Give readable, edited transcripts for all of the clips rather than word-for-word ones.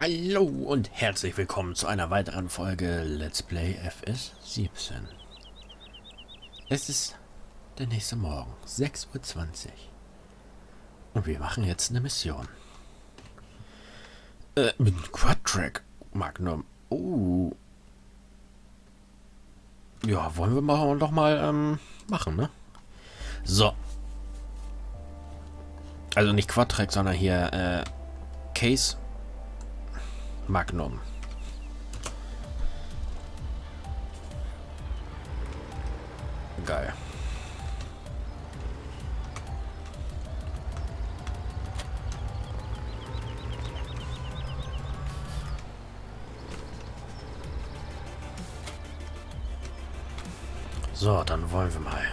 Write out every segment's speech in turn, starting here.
Hallo und herzlich willkommen zu einer weiteren Folge Let's Play FS17. Es ist der nächste Morgen, 6:20 Uhr. Und wir machen jetzt eine Mission. Mit einem Quad-Track Magnum. Ja, wollen wir doch mal machen, ne? So. Also nicht Quad-Track, sondern hier Case Magnum. Geil. So, dann wollen wir mal.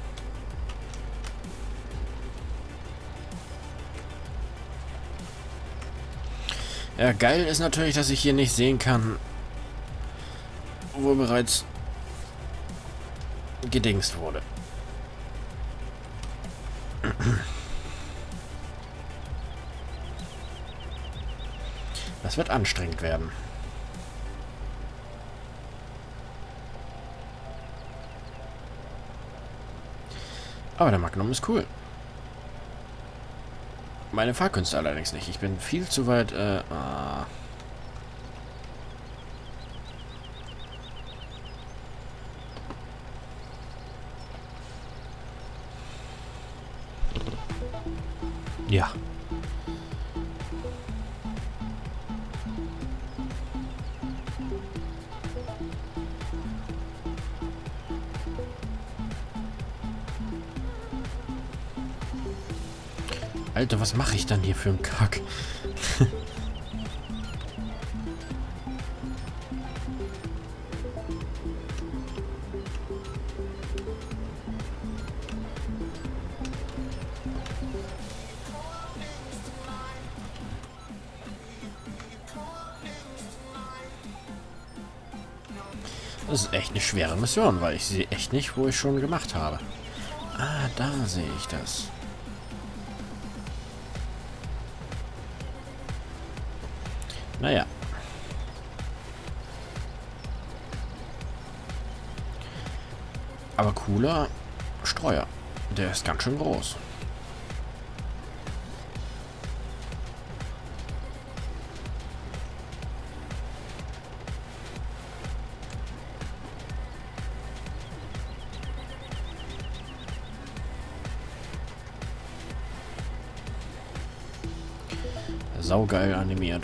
Ja, geil ist natürlich, dass ich hier nicht sehen kann, wo bereits gedingst wurde. Das wird anstrengend werden. Aber der Magnum ist cool. Meine Fahrkünste allerdings nicht. Ich bin viel zu weit. Ja. Alter, was mache ich dann hier für einen Kack? Das ist echt eine schwere Mission, weil ich sehe echt nicht, wo ich schon gemacht habe. Ah, da sehe ich das. Naja. Aber cooler Streuer. Der ist ganz schön groß. Saugeil animiert.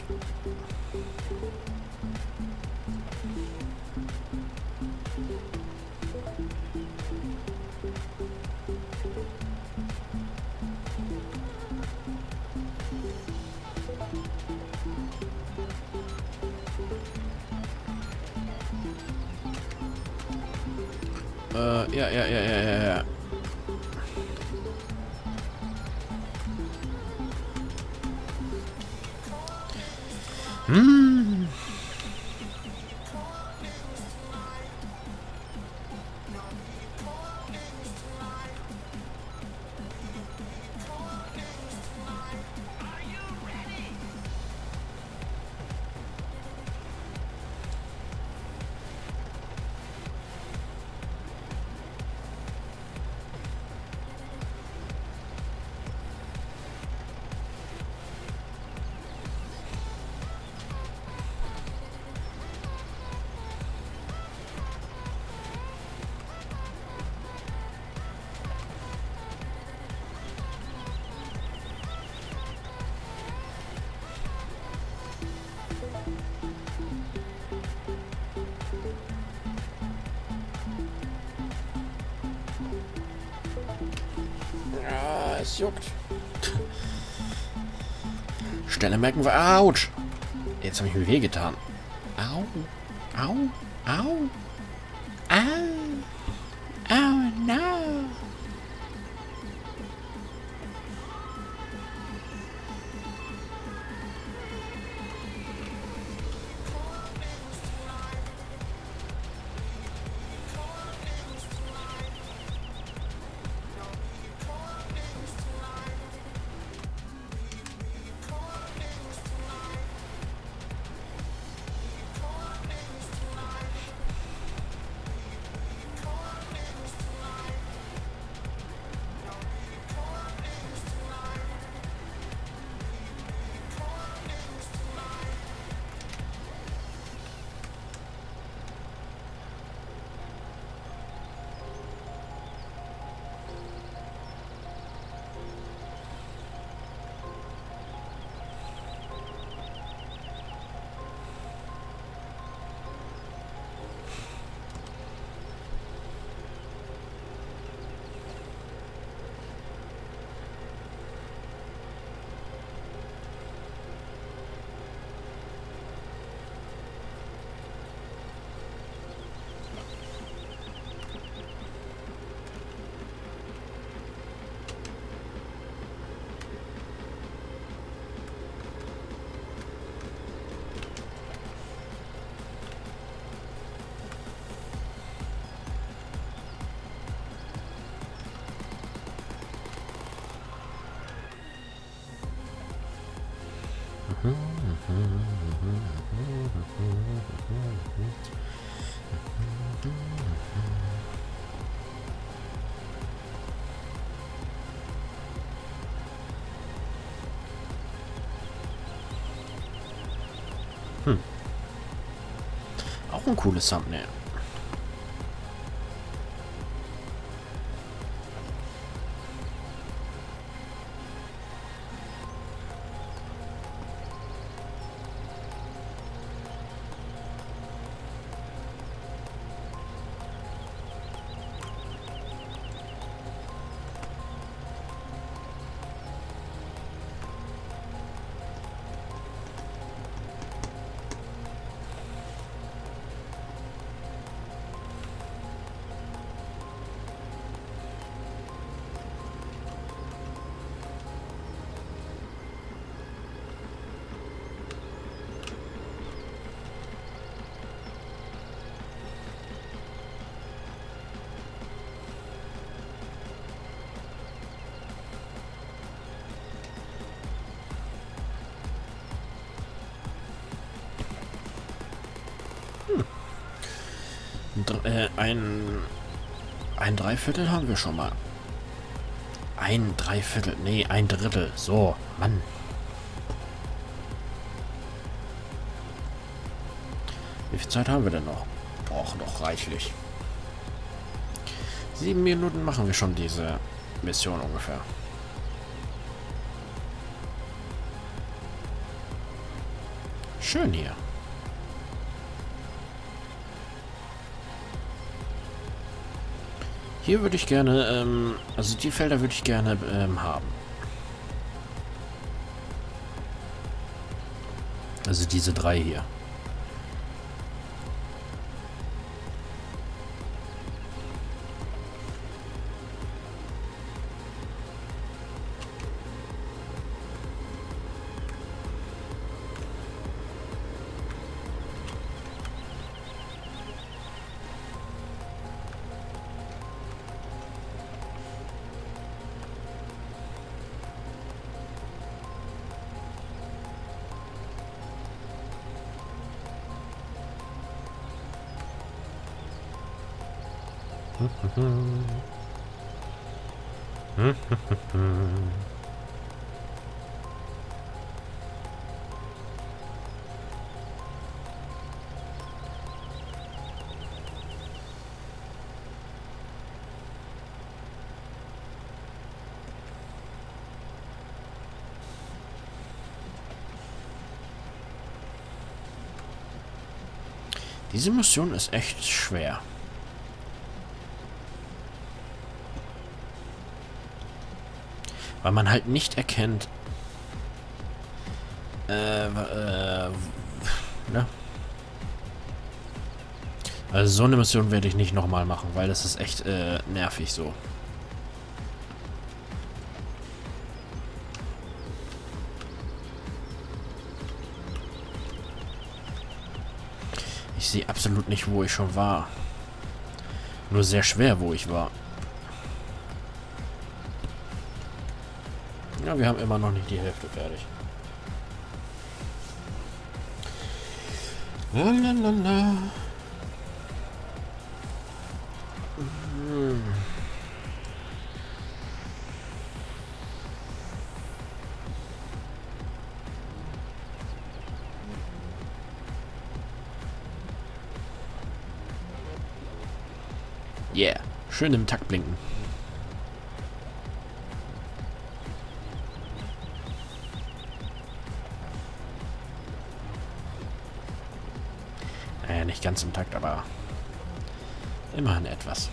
Ja. Hm. Ja, es juckt. Stelle merken wir. Autsch! Jetzt habe ich mir wehgetan. Au. Au. Au. Au. Oh no. Auch ein cooles Thumbnail. Ein Dreiviertel haben wir schon mal. Ein Dreiviertel, nee, ein Drittel. So, Mann. Wie viel Zeit haben wir denn noch? Och, noch reichlich. 7 Minuten machen wir schon diese Mission ungefähr. Schön hier. Hier würde ich gerne, also die Felder würde ich gerne haben. Also diese 3 hier. Diese Mission ist echt schwer. Weil man halt nicht erkennt, ne? Also so eine Mission werde ich nicht nochmal machen, weil das ist echt nervig so. Ich sehe absolut nicht, wo ich schon war. Nur sehr schwer, wo ich war. Ja, wir haben immer noch nicht die Hälfte fertig. Lalalala. Yeah, schön im Takt blinken. Naja, nicht ganz im Takt, aber immerhin etwas.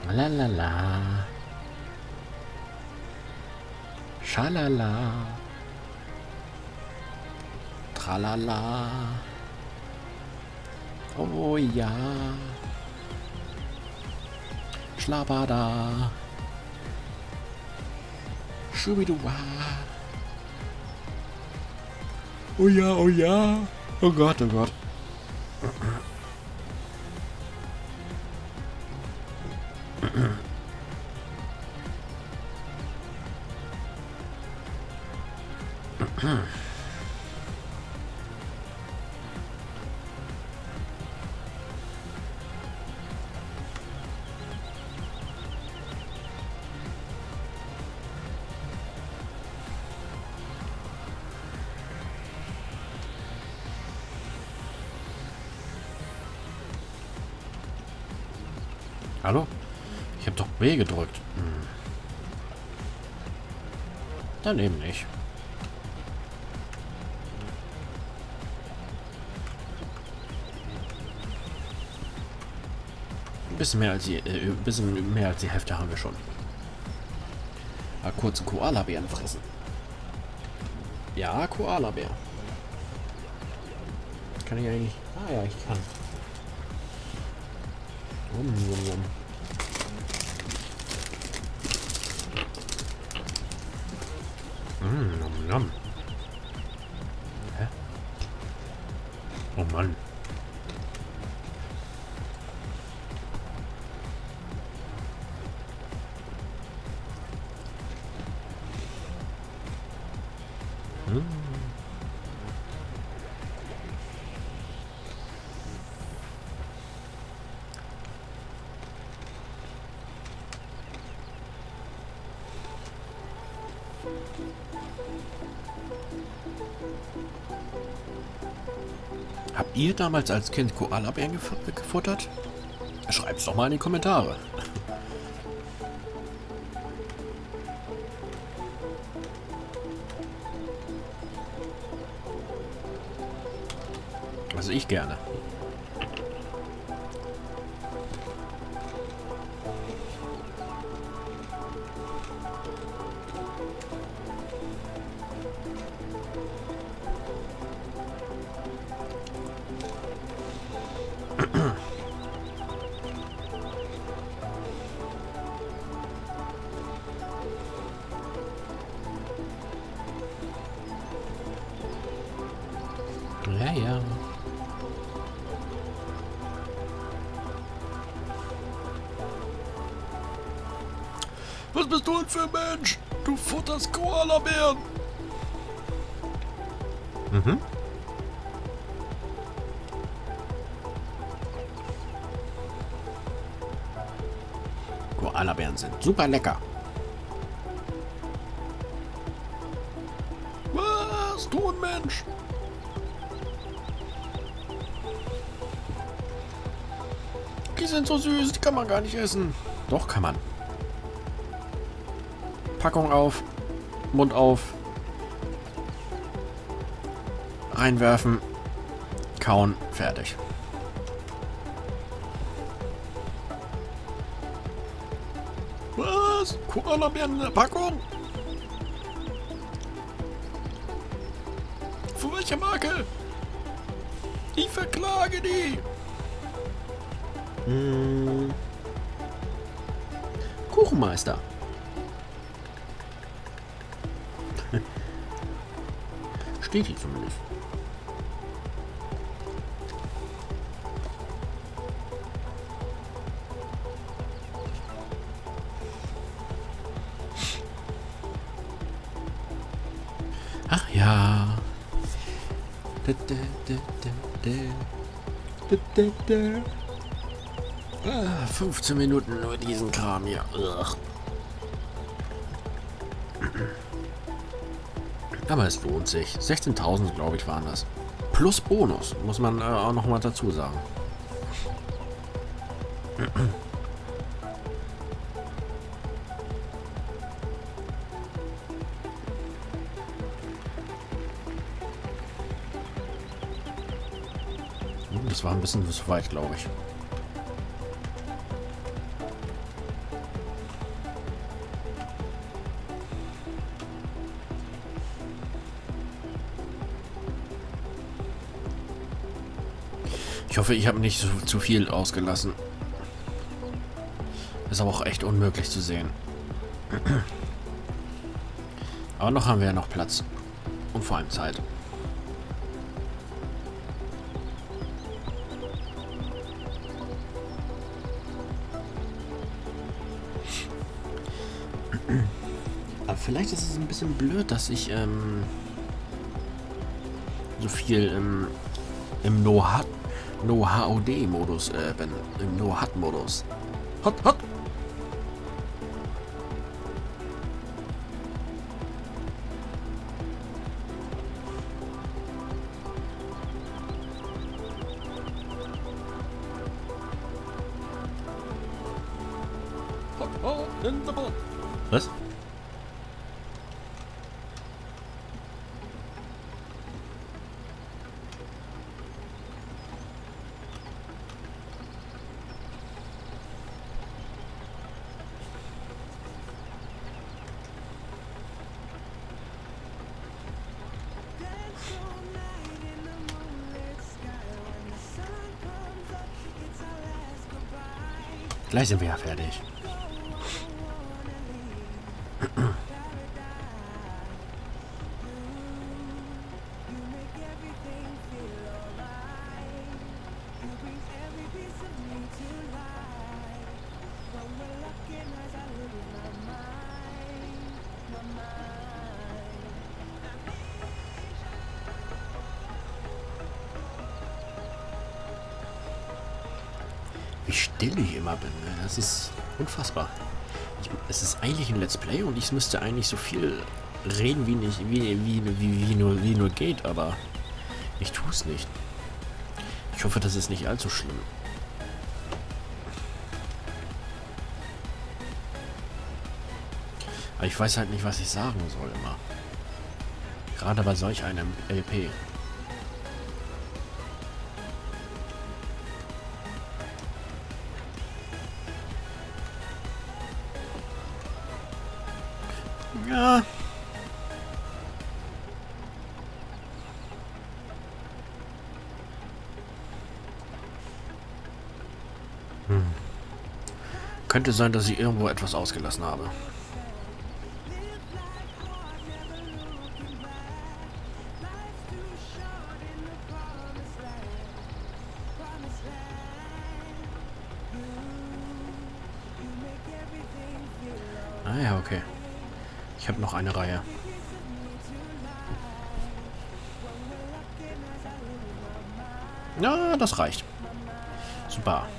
Lalala. Schalala. Tralala. Oh ja. Schlabada. Schubiduwa. Oh ja, oh ja. Oh Gott, oh Gott. Hallo? Ich habe doch B gedrückt. Dann eben nicht. Ein bisschen mehr als die Hälfte haben wir schon. Mal kurz einen Koalabären fressen. Ja, Koalabär. Kann ich eigentlich... Ah ja, ich kann. Nom, nom. Hä? Oh Mann. Habt ihr damals als Kind Koalabären gefuttert? Schreibt's doch mal in die Kommentare. Also ich gerne. Ja, ja. Was bist du denn für ein Mensch? Du futterst Koalabären. Mhm. Koalabären sind super lecker. Was? Du ein Mensch? Die sind so süß, die kann man gar nicht essen. Doch, kann man. Packung auf, Mund auf, reinwerfen, kauen, fertig. Was? Koalabären in der Packung? Von welcher Marke? Ich verklage die. Kuchenmeister. Steht hier zumindest. Ach ja. 15 Minuten nur diesen Kram hier. Ugh. Aber es lohnt sich. 16.000, glaube ich, waren das. Plus Bonus, muss man auch noch mal dazu sagen. Das war ein bisschen zu weit, glaube ich. Ich hoffe, ich habe nicht zu viel ausgelassen. Ist aber auch echt unmöglich zu sehen. Aber noch haben wir ja noch Platz. Und vor allem Zeit. Aber vielleicht ist es ein bisschen blöd, dass ich so viel im No-HOD-Modus bin. Im No-HUD-Modus. Hot, hot! Hot, hot in the boat. Was? Gleich sind wir ja fertig. Wie still ich immer bin. Ne? Das ist unfassbar. Es ist eigentlich ein Let's Play und ich müsste eigentlich so viel reden, wie nur geht, aber ich tue es nicht. Ich hoffe, das ist nicht allzu schlimm. Aber ich weiß halt nicht, was ich sagen soll immer. Gerade bei solch einem LP. Ja. Könnte sein, dass ich irgendwo etwas ausgelassen habe. Ah ja, okay. Ich habe noch eine Reihe. Ja, das reicht. Super.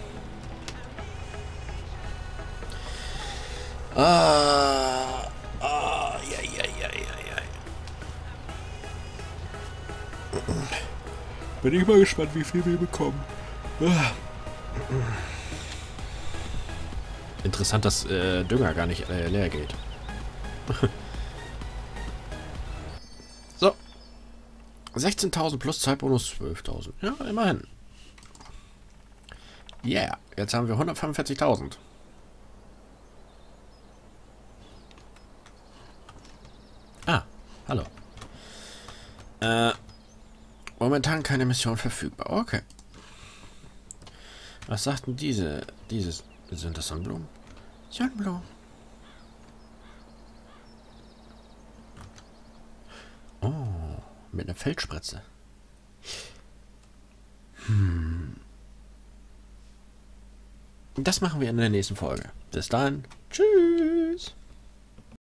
Ja. Bin ich mal gespannt, wie viel wir bekommen. Interessant, dass Dünger gar nicht leer geht. So. 16.000 plus Zeitbonus 12.000. Ja, immerhin. Yeah. Jetzt haben wir 145.000. Ah, hallo. Momentan keine Mission verfügbar. Okay. Was sagt denn dieses? Sind das Sonnenblumen? Sonnenblumen. Oh, mit einer Feldspritze. Das machen wir in der nächsten Folge. Bis dahin. Tschüss.